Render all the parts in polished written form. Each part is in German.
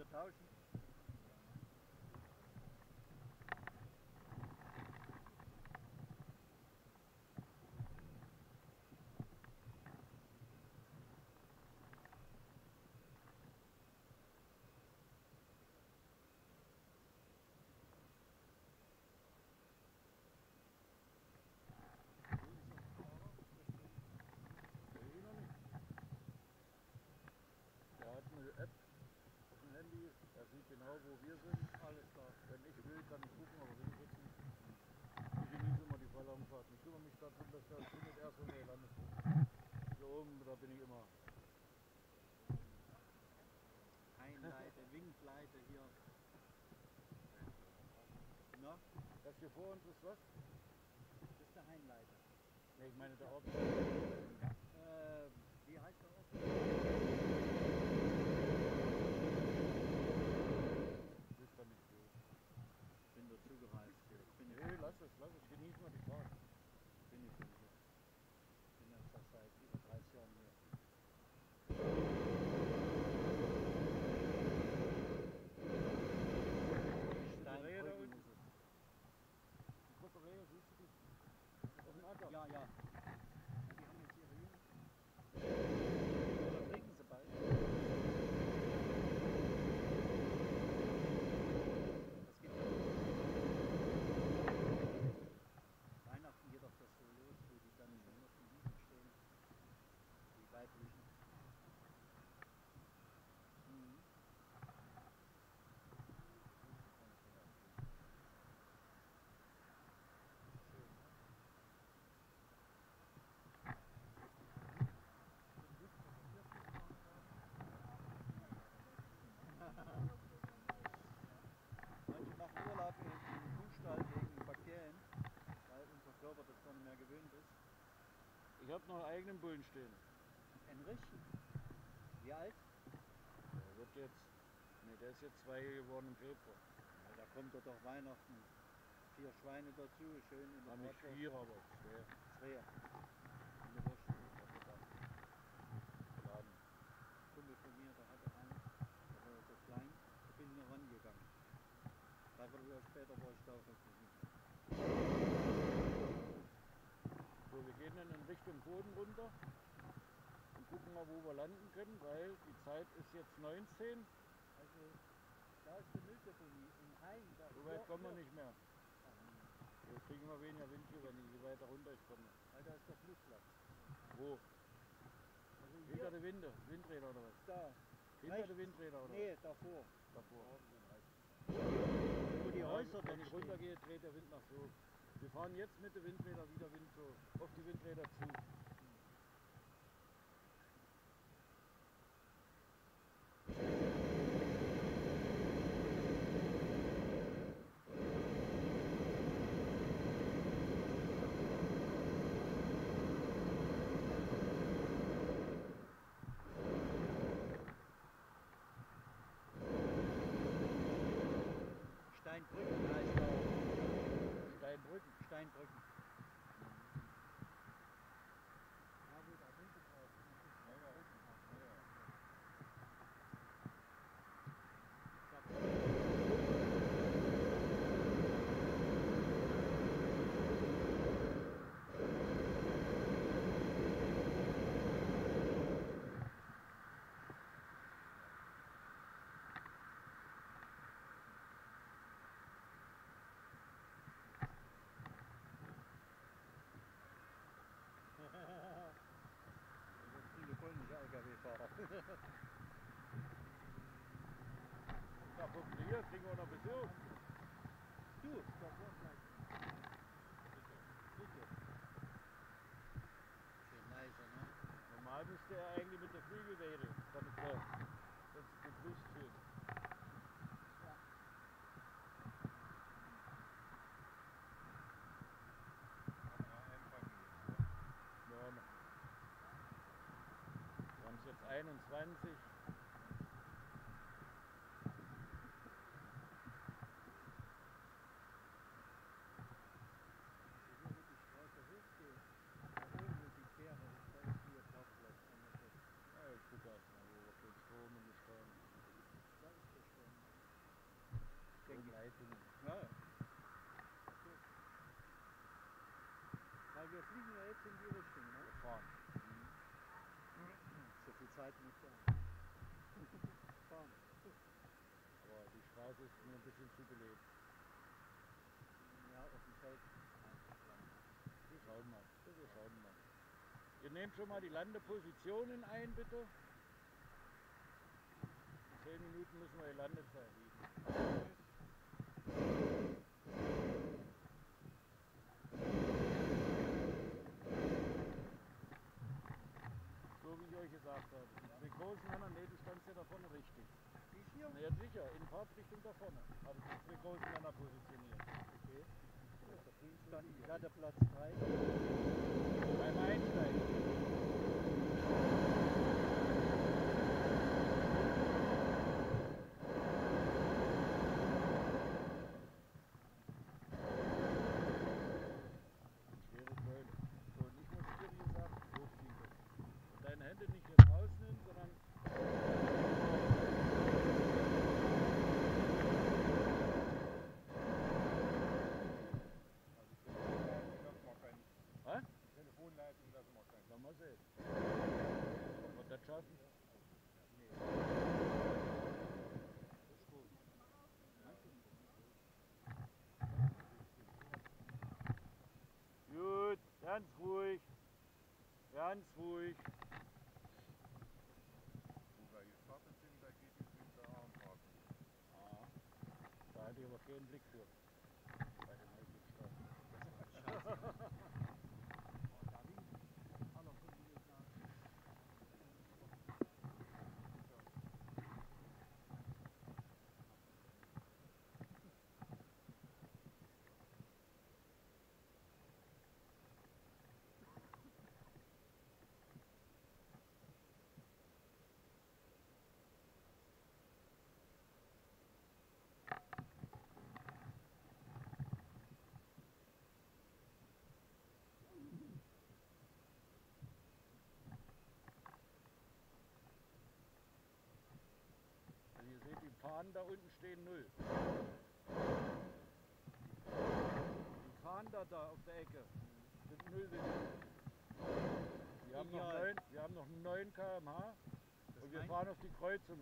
tauschen. Der hat eine App auf dem Handy, er sieht genau, wo wir sind. Alles klar. Wenn ich will, kann ich gucken, aber will ich jetzt nicht. Ich genieße immer die Ballonfahrt. Ich kümmere mich darum, dass der findet erst, wenn er landet. Hier oben, da bin ich immer. Einleite, Winkleite hier. Na, Das hier vor uns ist was? das ist der Einleiter. Ne, ich meine der Ort. Wie heißt der Ort? Ist da nicht so. Ich bin dazu gereist hier. Nee, lass es, genieß mal die Fahrt. Bin ich schon hier. Ich bin jetzt seit über 30 Jahren hier. Steinbrücken ist es. Die große Rehe, siehst du die? Auf dem Acker? Ja, ja. Die haben jetzt ihre Jungen. Oder trinken sie bald? Das geht ja. Weihnachten geht doch das so los, wo die dann schon auf den Wiesen stehen. Die weiblichen. Mhm. Manche machen Urlaub im Kuhstall wegen Bakterien, weil unser Körper das gar nicht mehr gewöhnt ist. Ich habe noch einen eigenen Bullen stehen. Enrich? Wie alt? Der wird jetzt, ne, der ist jetzt 2 geworden im Februar. Ja, da kommt doch Weihnachten. 4 Schweine dazu, schön in der War nicht Bratwurst. 4, aber 2. 2. In der Wurst. Geladen. Ein Kumpel von mir, der hatte einen, der war so klein, da bin ich noch rangegangen. 3 Jahre später war ich da auf der Wiese. So, wir gehen dann in Richtung Boden runter und gucken mal, wo wir landen können, weil die Zeit ist jetzt 19. Also, da ist die Mülldeponie im Hain. So weit kommen wir nicht mehr. Wir kriegen immer weniger Wind hier, je weiter runter ich komme. Weil da ist der Flugplatz. Wo? Also Hinter der Windräder oder was? Da. Hinter Rechts? der Windräder oder Nee, was? davor. Davor. Wo die Häuser Wenn dort ich stehen. runtergehe, dreht der Wind nach so. Wir fahren jetzt mit den Windrädern wieder Wind so auf die Windräder zu. Steinbrücken heißt da auch. Steinbrücken. Steinbrücken. Ja gut, da sind sie drauf. Ja, ja, Das sind viele polnische LKW-Fahrer. Da gucken wir hier, kriegen wir noch Besuch. Du, das war gleich. Bitte. Schön leise, ne? Normal müsste er eigentlich mit der Flügelwehre, damit er jetzt begrüßt wird. Ja. Ja, wir haben es jetzt 21. Hier, wo die Straße hochgeht, da oben, wo die Fähre ist, da ist hier Parkplatz. Ja, ich gucke erstmal, wo wir kurz Strom und das fahren. Da ist der Strom. Zeit muss sein. Fahren. Aber die Straße ist mir ein bisschen zu belebt. Ja, auf dem Feld. Wir schauen mal. Wir schauen mal. Ihr nehmt schon mal die Landepositionen ein, bitte. In 10 Minuten müssen wir die Landezeit liegen. So wie ich euch gesagt habe. Die großen Männer, nee, du standst ja da vorne richtig. Die hier? Na ja, sicher, in Fahrtrichtung da vorne. Habe ich die zwei großen Männer positioniert. Okay. Da drüben stand ich hatte Platz 3. Beim Einsteigen. Schwere Keule. So, und ich muss dir, wie gesagt, hochziehen. Und deine Hände nicht jetzt rausnehmen, sondern Telefonleitung lassen wir keinen. dann mal sehen. Ob wir das schaffen? Gut, ganz ruhig. Ganz ruhig. Wo wir gestartet sind, da geht übrigens der Armpark nicht. Ah, da hatte ich aber keinen Blick für. Bei den Neugliedstaaten. Also ihr seht, die Fahnen da unten stehen 0. Die Fahnen da auf der Ecke sind 0 wir haben noch 9 km/h und wir fahren auf die Kreuzung.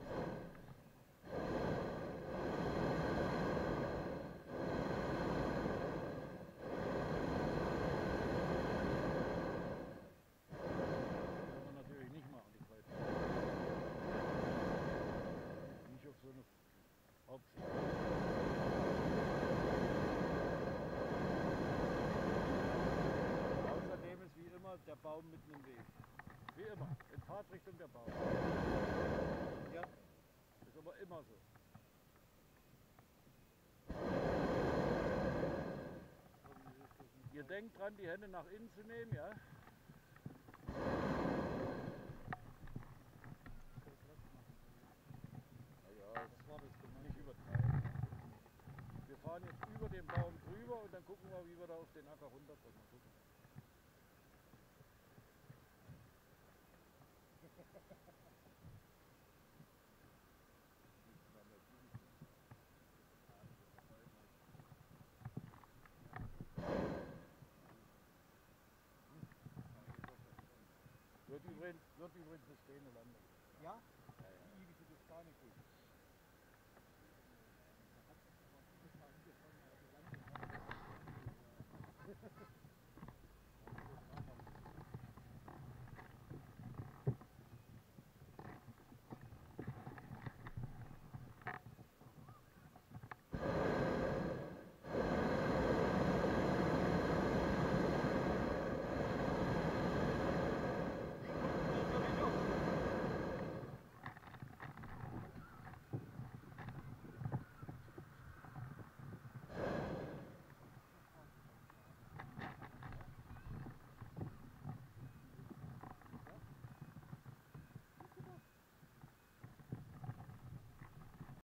Das können wir natürlich nicht machen, die Kreuzung. Nicht auf so eine Hauptstraße. Außerdem ist wie immer der Baum mitten im Weg. Wie immer, in Fahrtrichtung der Baum. Ja. Ist aber immer so. Ihr denkt dran, die Hände nach innen zu nehmen, ja? Naja, nicht übertreiben. Wir fahren jetzt über den Baum drüber und dann gucken wir, wie wir da auf den Acker runterkommen. Mal gucken. Wird übrigens eine stehende Landung. Ja?